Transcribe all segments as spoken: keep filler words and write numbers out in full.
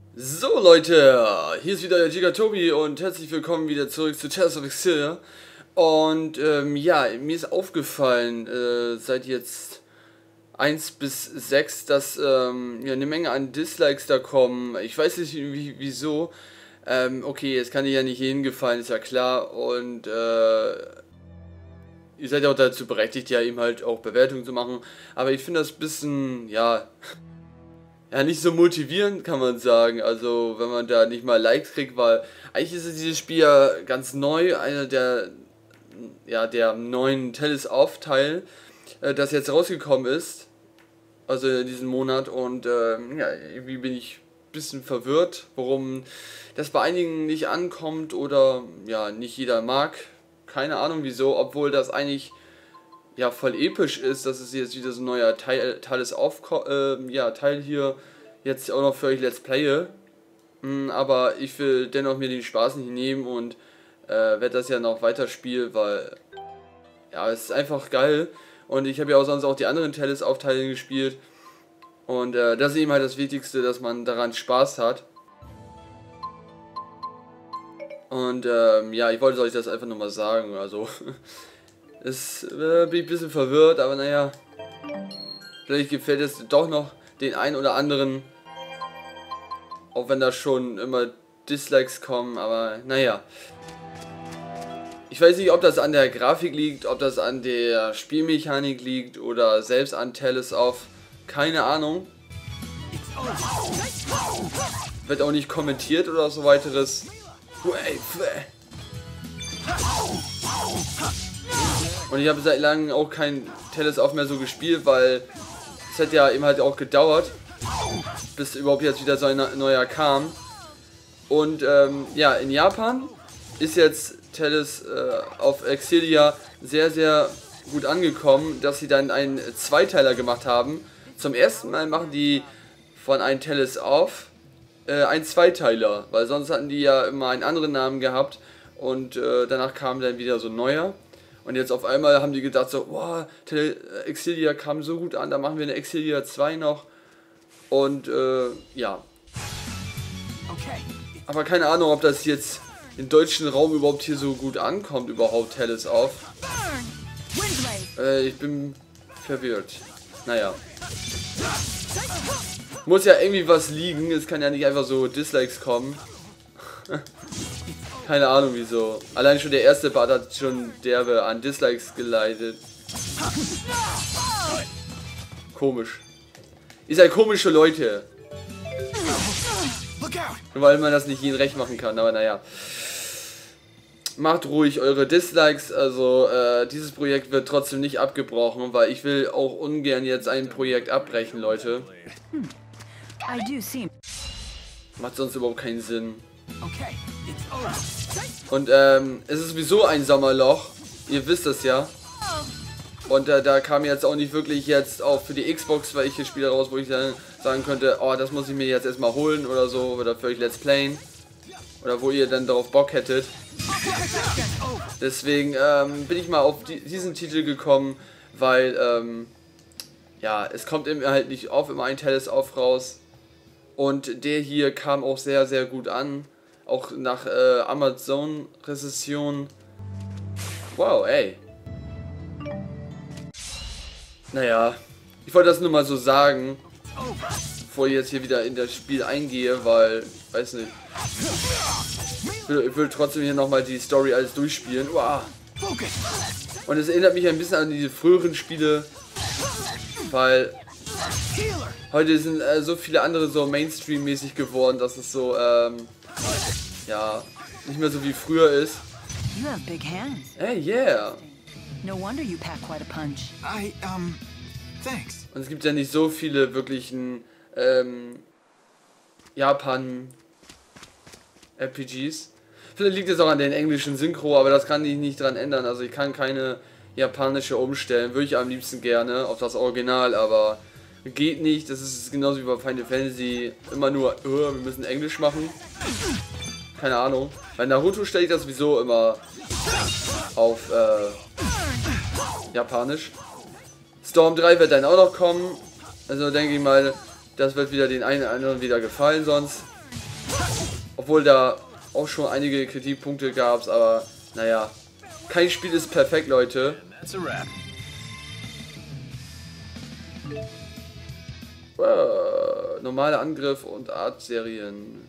So Leute, hier ist wieder der Gigatobi und herzlich willkommen wieder zurück zu Tales of Xillia. Und ähm, ja, mir ist aufgefallen, äh, seit jetzt eins bis sechs, dass ähm, ja, eine Menge an Dislikes da kommen. Ich weiß nicht wie, wieso. Ähm, okay, es kann dir ja nicht jedem gefallen, ist ja klar. Und äh, ihr seid ja auch dazu berechtigt, ja eben halt auch Bewertungen zu machen. Aber ich finde das ein bisschen, ja... Ja, nicht so motivierend, kann man sagen. Also, wenn man da nicht mal Likes kriegt, weil eigentlich ist dieses Spiel ja ganz neu, einer der, ja, der neuen Tales of Teil, äh, das jetzt rausgekommen ist. Also in diesem Monat. Und äh, ja, irgendwie bin ich ein bisschen verwirrt, warum das bei einigen nicht ankommt oder ja, nicht jeder mag. Keine Ahnung wieso, obwohl das eigentlich ja voll episch ist, dass es jetzt wieder so ein neuer Teil, Teil auf, äh, ja, Teil hier jetzt auch noch für euch Let's Playe. Mm, aber ich will dennoch mir den Spaß nicht nehmen und äh, werde das ja noch weiterspielen, weil ja, es ist einfach geil. Und ich habe ja auch sonst auch die anderen Tales Aufteile gespielt. Und äh, das ist eben halt das Wichtigste, dass man daran Spaß hat. Und ähm, ja, ich wollte euch das einfach nochmal sagen, also... Es äh, bin ich ein bisschen verwirrt, aber naja, vielleicht gefällt es doch noch den einen oder anderen, auch wenn da schon immer Dislikes kommen, aber naja. Ich weiß nicht, ob das an der Grafik liegt, ob das an der Spielmechanik liegt oder selbst an Tales of, keine Ahnung. Wird auch nicht kommentiert oder so weiteres. Und ich habe seit langem auch kein Tales of mehr so gespielt, weil es hat ja eben halt auch gedauert, bis überhaupt jetzt wieder so ein neuer kam. Und ähm, ja, in Japan ist jetzt Tales äh, of Xillia sehr, sehr gut angekommen, dass sie dann einen Zweiteiler gemacht haben. Zum ersten Mal machen die von einem Tales of äh, einen Zweiteiler, weil sonst hatten die ja immer einen anderen Namen gehabt und äh, danach kam dann wieder so ein neuer. Und jetzt auf einmal haben die gedacht so, wow, Xillia kam so gut an, da machen wir eine Xillia zwei noch. Und äh, ja. Aber keine Ahnung, ob das jetzt im deutschen Raum überhaupt hier so gut ankommt, überhaupt Tales of. Äh, ich bin verwirrt. Naja. Muss ja irgendwie was liegen, es kann ja nicht einfach so Dislikes kommen. Keine Ahnung wieso. Allein schon der erste Part hat schon derbe an Dislikes geleitet. Komisch. Ihr seid komische Leute. Nur weil man das nicht jedem recht machen kann, aber naja. Macht ruhig eure Dislikes, also äh, dieses Projekt wird trotzdem nicht abgebrochen, weil ich will auch ungern jetzt ein Projekt abbrechen, Leute. Macht sonst überhaupt keinen Sinn. Und ähm, es ist sowieso ein Sommerloch, ihr wisst das ja. Und äh, da kam jetzt auch nicht wirklich jetzt auch für die Xbox welche Spiele raus, wo ich dann sagen könnte, oh, das muss ich mir jetzt erstmal holen oder so, oder für euch Let's Playen. Oder wo ihr dann darauf Bock hättet. Deswegen ähm, bin ich mal auf die, diesen Titel gekommen, weil ähm, ja, es kommt eben halt nicht auf immer ein Tales of raus. Und der hier kam auch sehr, sehr gut an. Auch nach äh, Amazon-Rezession. Wow, ey. Naja, ich wollte das nur mal so sagen, bevor ich jetzt hier wieder in das Spiel eingehe, weil, weiß nicht. Ich will, ich will trotzdem hier nochmal die Story alles durchspielen. Wow. Und es erinnert mich ein bisschen an diese früheren Spiele, weil heute sind äh, so viele andere so Mainstream-mäßig geworden, dass es so, ähm, ja, nicht mehr so wie früher ist. Hey, yeah. No wonder you pack quite a punch. I, um, thanks. Und es gibt ja nicht so viele wirklichen, ähm, Japan-R P Gs. Vielleicht liegt es auch an den englischen Synchro, aber das kann ich nicht dran ändern. Also ich kann keine japanische umstellen. Würde ich am liebsten gerne auf das Original, aber geht nicht. Das ist genauso wie bei Final Fantasy. Immer nur, oh, wir müssen Englisch machen. Keine Ahnung. Bei Naruto stelle ich das sowieso immer auf äh, Japanisch. Storm drei wird dann auch noch kommen. Also denke ich mal, das wird wieder den einen oder anderen wieder gefallen sonst. Obwohl da auch schon einige Kritikpunkte gab, aber naja, kein Spiel ist perfekt, Leute. Uh, normale Angriff und Art-Serien.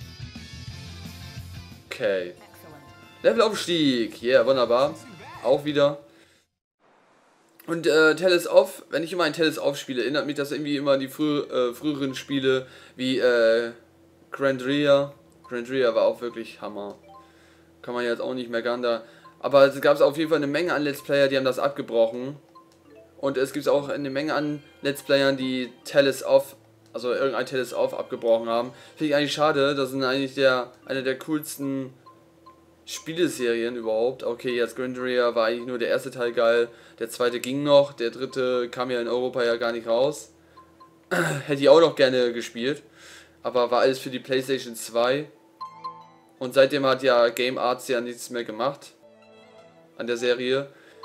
Okay. Levelaufstieg. Yeah, wunderbar. Auch wieder. Und äh, Tales of, wenn ich immer ein Tales of spiele, erinnert mich das irgendwie immer an die frü äh, früheren Spiele wie äh, Grandria. Grandria war auch wirklich Hammer. Kann man jetzt auch nicht mehr gander. Aber es gab auf jeden Fall eine Menge an Let's Player, die haben das abgebrochen. Und es gibt auch eine Menge an Let's Playern, die Tales of, also irgendein Tales of abgebrochen haben. Finde ich eigentlich schade, das sind eigentlich der, eine der coolsten Spieleserien überhaupt. Okay, jetzt Grandria war eigentlich nur der erste Teil geil, der zweite ging noch, der dritte kam ja in Europa ja gar nicht raus. Hätte ich auch noch gerne gespielt, aber war alles für die PlayStation zwei. Und seitdem hat ja Game Arts ja nichts mehr gemacht an der Serie.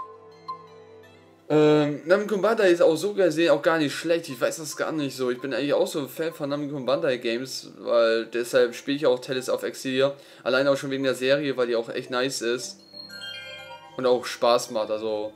Ähm, Namco Bandai ist auch so gesehen auch gar nicht schlecht, ich weiß das gar nicht so. Ich bin eigentlich auch so ein Fan von Namco Bandai Games, weil deshalb spiele ich auch Tales of Exilio. Allein auch schon wegen der Serie, weil die auch echt nice ist. Und auch Spaß macht, also...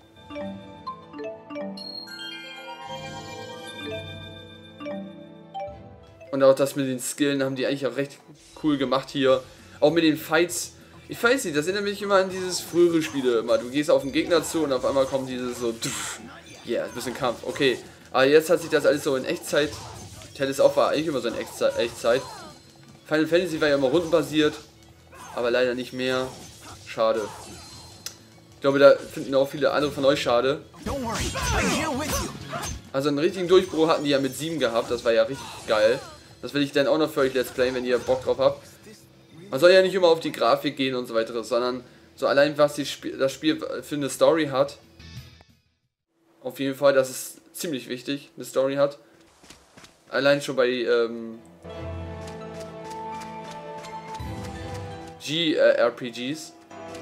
Und auch das mit den Skillen haben die eigentlich auch recht cool gemacht hier. Auch mit den Fights. Ich weiß nicht, das erinnert mich immer an dieses frühere Spiele. Immer. Du gehst auf den Gegner zu und auf einmal kommt dieses so... Ja, yeah, ein bisschen Kampf. Okay. Aber jetzt hat sich das alles so in Echtzeit... Tales of war eigentlich immer so in Echtzeit. Final Fantasy war ja immer rundenbasiert. Aber leider nicht mehr. Schade. Ich glaube, da finden auch viele andere von euch schade. Also einen richtigen Durchbruch hatten die ja mit sieben gehabt. Das war ja richtig geil. Das will ich dann auch noch für euch Let's Playen, wenn ihr Bock drauf habt. Man soll ja nicht immer auf die Grafik gehen und so weiter, sondern so allein, was die Sp das Spiel für eine Story hat. Auf jeden Fall, das ist ziemlich wichtig, eine Story hat. Allein schon bei ähm, G R P Gs.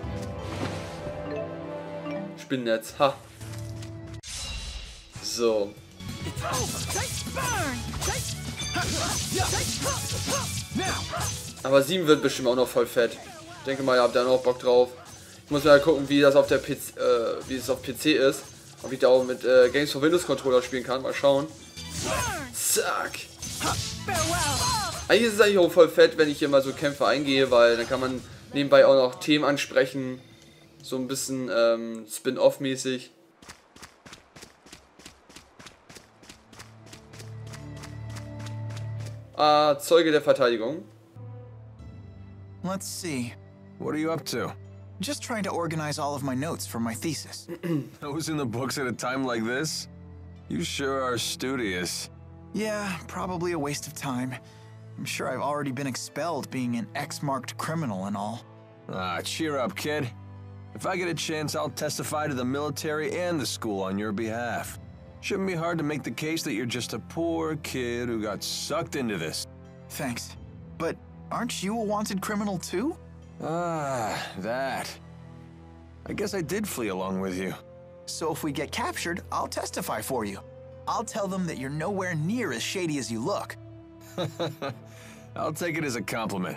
Spinnennetz, ha. So. Aber sieben wird bestimmt auch noch voll fett. Ich denke mal, ihr habt da noch Bock drauf. Ich muss mal gucken, wie das auf der P C, äh, wie es auf P C ist. Ob ich da auch mit äh, Games for Windows Controller spielen kann. Mal schauen. Zack. Eigentlich ist es eigentlich auch voll fett, wenn ich hier mal so Kämpfe eingehe, weil dann kann man nebenbei auch noch Themen ansprechen. So ein bisschen ähm, Spin-off-mäßig. Ah, Zeuge der Verteidigung. Let's see. What are you up to? Just trying to organize all of my notes for my thesis. Those in the books at a time like this? You sure are studious. Yeah, probably a waste of time. I'm sure I've already been expelled being an X-marked criminal and all. Ah, cheer up, kid. If I get a chance, I'll testify to the military and the school on your behalf. Shouldn't be hard to make the case that you're just a poor kid who got sucked into this. Thanks. But aren't you a wanted criminal too? Ah, that. I guess I did flee along with you. So if we get captured, I'll testify for you. I'll tell them that you're nowhere near as shady as you look. I'll take it as a compliment.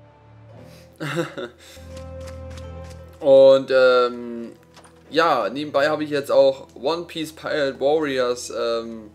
Und ähm, ja, nebenbei habe ich jetzt auch One Piece Pirate Warriors ähm,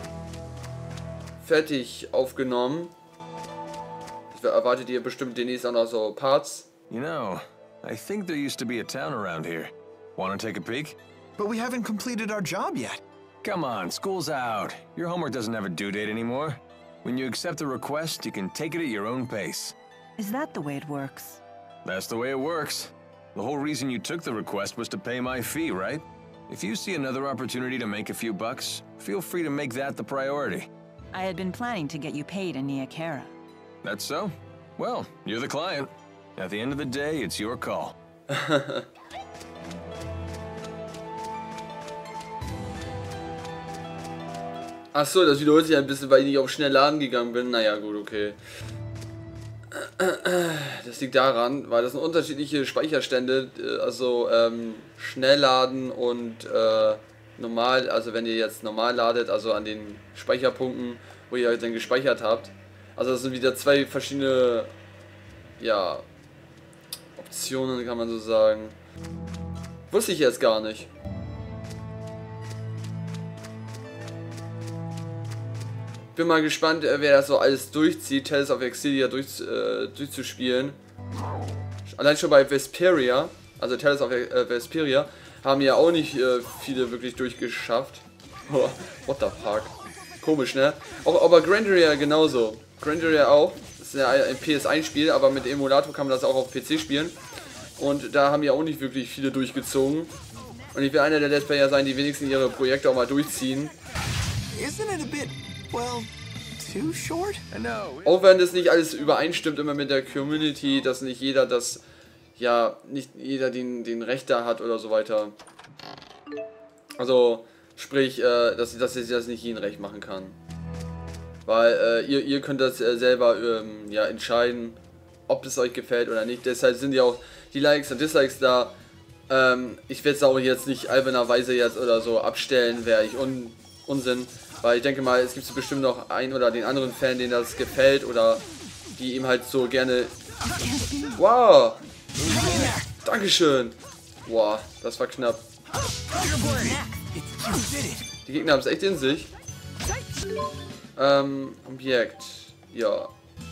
fertig aufgenommen. Das erwartet ihr bestimmt demnächst auch noch so Parts. You know, I think there used to be a town around here. Want to take a peek? But we haven't completed our job yet. Come on, school's out. Your homework doesn't have a due date anymore. When you accept a request, you can take it at your own pace. Is that the way it works? That's the way it works. The whole reason you took the request was to pay my fee, right? If you see another opportunity to make a few bucks, feel free to make that the priority. I had been planning to get you paid in Nia Khera. That's so? Well, you're the client. At the end of the day, it's your call. Achso, das wiederholt sich ein bisschen, weil ich nicht auf schnell laden gegangen bin. Naja, gut, okay. Das liegt daran, weil das sind unterschiedliche Speicherstände, also ähm, Schnellladen und äh, normal, also wenn ihr jetzt normal ladet, also an den Speicherpunkten, wo ihr dann gespeichert habt. Also das sind wieder zwei verschiedene ja, Optionen, kann man so sagen. Wusste ich jetzt gar nicht. Bin mal gespannt, wer das so alles durchzieht, Tales of Exilia durch, äh, durchzuspielen. Allein schon bei Vesperia, also Tales of äh, Vesperia, haben ja auch nicht äh, viele wirklich durchgeschafft. Oh, what the fuck. Komisch, ne? Auch, aber Grandaria genauso. Grandaria auch. Das ist ja ein P S eins Spiel, aber mit Emulator kann man das auch auf P C spielen. Und da haben ja auch nicht wirklich viele durchgezogen. Und ich will einer der Let's Player sein, die wenigstens ihre Projekte auch mal durchziehen. Isn't it a bit, well, too short? I know. Auch wenn das nicht alles übereinstimmt immer mit der Community, dass nicht jeder das, ja, nicht jeder den, den Recht da hat oder so weiter. Also, sprich, äh, dass, dass ich das nicht jeden recht machen kann. Weil äh, ihr, ihr könnt das äh, selber ähm, ja, entscheiden, ob es euch gefällt oder nicht. Deshalb sind ja auch die Likes und Dislikes da. Ähm, ich werde es auch jetzt nicht albernerweise jetzt oder so abstellen, wäre ich un Unsinn. Weil ich denke mal, es gibt bestimmt noch einen oder den anderen Fan, denen das gefällt oder die ihm halt so gerne... Wow! Dankeschön! Wow, das war knapp. Die Gegner haben es echt in sich. Ähm, Objekt. Ja.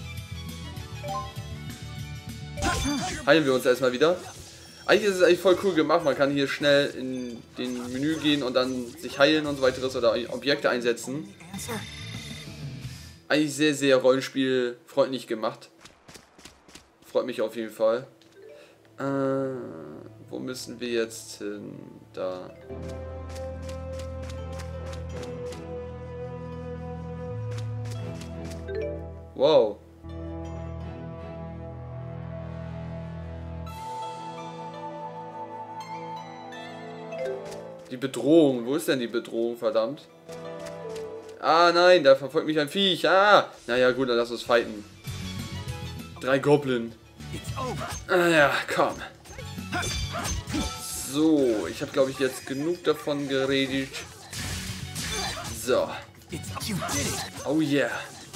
Heilen wir uns erstmal wieder. Eigentlich ist es eigentlich voll cool gemacht. Man kann hier schnell in den Menü gehen und dann sich heilen und so weiteres oder Objekte einsetzen. Eigentlich sehr, sehr rollenspielfreundlich gemacht. Freut mich auf jeden Fall. Äh, wo müssen wir jetzt hin? Da. Wow. Die Bedrohung. Wo ist denn die Bedrohung, verdammt? Ah, nein, da verfolgt mich ein Viech. Ah, naja, gut, dann lass uns fighten. Drei Goblin. Ah ja, komm. So, ich habe, glaube ich, jetzt genug davon geredet. So. Oh yeah.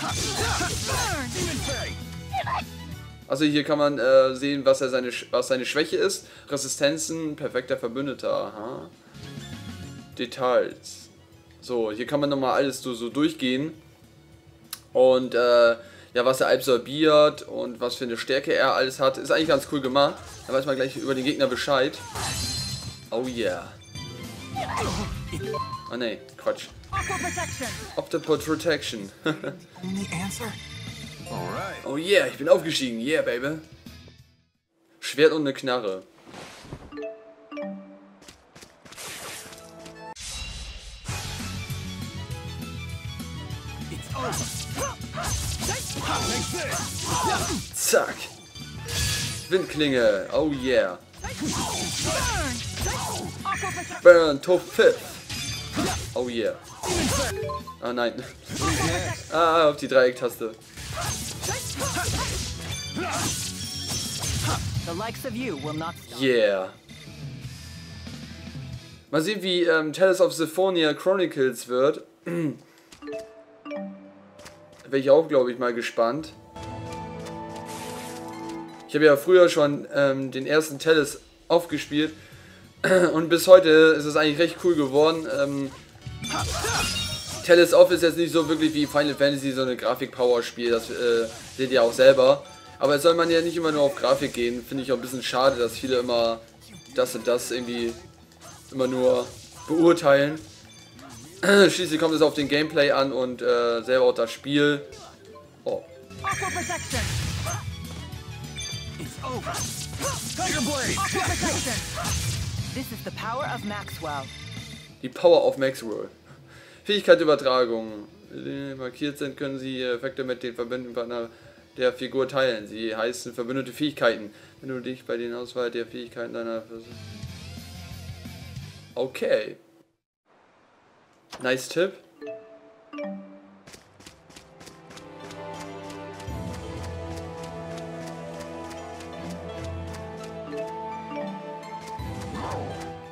Also hier kann man äh, sehen, was, er seine, was seine Schwäche ist. Resistenzen, perfekter Verbündeter. Aha. Details. So, hier kann man nochmal alles so, so durchgehen. Und äh, ja, was er absorbiert und was für eine Stärke er alles hat. Ist eigentlich ganz cool gemacht. Da weiß man gleich über den Gegner Bescheid. Oh yeah. Oh ne, Quatsch. Octopus Protection. Oh yeah, ich bin aufgestiegen. Yeah, baby. Schwert und eine Knarre. Zack. Windklinge. Oh yeah. Burn to fifth. Oh yeah. Ah nein. Ah, auf die Dreiecktaste. Yeah. Mal sehen, wie ähm, Tales of Symphonia Chronicles wird. Wäre ich auch, glaube ich, mal gespannt. Ich habe ja früher schon ähm, den ersten Tales aufgespielt. Und bis heute ist es eigentlich recht cool geworden. Ähm, Tales of ist jetzt nicht so wirklich wie Final Fantasy, so eine Grafik-Power-Spiel. Das äh, seht ihr auch selber. Aber es soll man ja nicht immer nur auf Grafik gehen. Finde ich auch ein bisschen schade, dass viele immer das und das irgendwie immer nur beurteilen. Schließlich kommt es auf den Gameplay an und äh, selber auch das Spiel. Oh. Die Power of Maxwell. Fähigkeit Übertragung. Die markiert sind, können Sie Effekte mit den verbündeten Partner der Figur teilen. Sie heißen verbündete Fähigkeiten. Wenn du dich bei den Auswahl der Fähigkeiten deiner Person... Okay. Nice Tipp.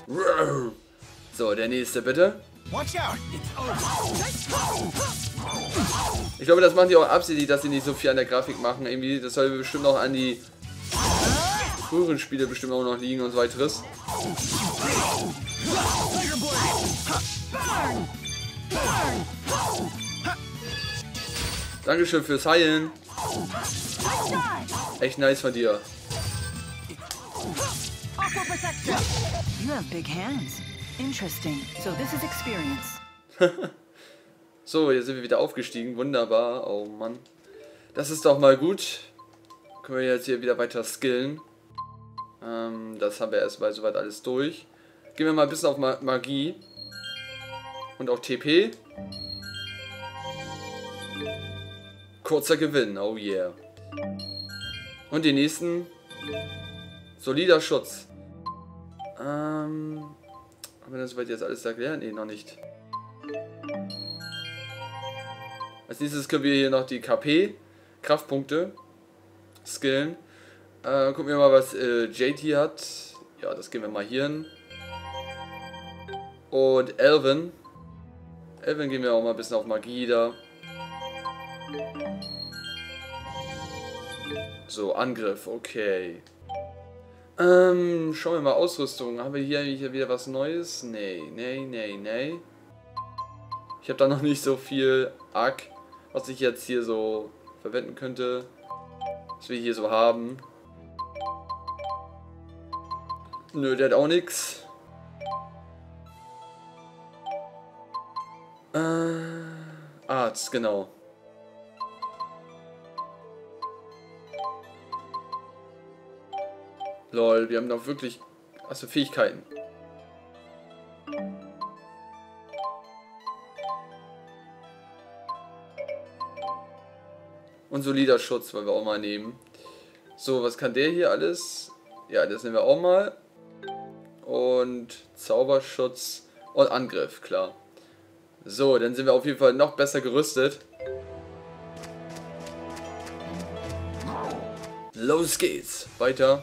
So, der nächste bitte. Watch out. Ich glaube, das machen die auch absichtlich, dass sie nicht so viel an der Grafik machen. Irgendwie, das soll bestimmt auch an die früheren Spiele bestimmt auch noch liegen und so weiteres. Dankeschön fürs Heilen. Echt nice von dir. You have big hands. Interesting. So this is experience. So, jetzt sind wir wieder aufgestiegen. Wunderbar. Oh Mann. Das ist doch mal gut. Können wir jetzt hier wieder weiter skillen. Ähm, das haben wir erstmal soweit alles durch. Gehen wir mal ein bisschen auf Ma Magie. Und auf T P. Kurzer Gewinn. Oh yeah. Und die nächsten. Solider Schutz. Ähm, haben wir das soweit jetzt alles erklärt? Ne, noch nicht. Als nächstes können wir hier noch die K P, Kraftpunkte, skillen. Äh, gucken wir mal, was äh, J T hat. Ja, das gehen wir mal hier hin. Und Elvin. Elvin gehen wir auch mal ein bisschen auf Magie da. So, Angriff, okay. Ähm, schauen wir mal, Ausrüstung. Haben wir hier eigentlich wieder was Neues? Nee, nee, nee, nee. Ich habe da noch nicht so viel Arc, was ich jetzt hier so verwenden könnte. Was wir hier so haben. Nö, der hat auch nichts. Äh, Arzt, genau. Lol, wir haben doch wirklich... Achso, Fähigkeiten. Und solider Schutz wollen wir auch mal nehmen. So, was kann der hier alles? Ja, das nehmen wir auch mal. Und Zauberschutz und Angriff, klar. So, dann sind wir auf jeden Fall noch besser gerüstet. Los geht's. Weiter.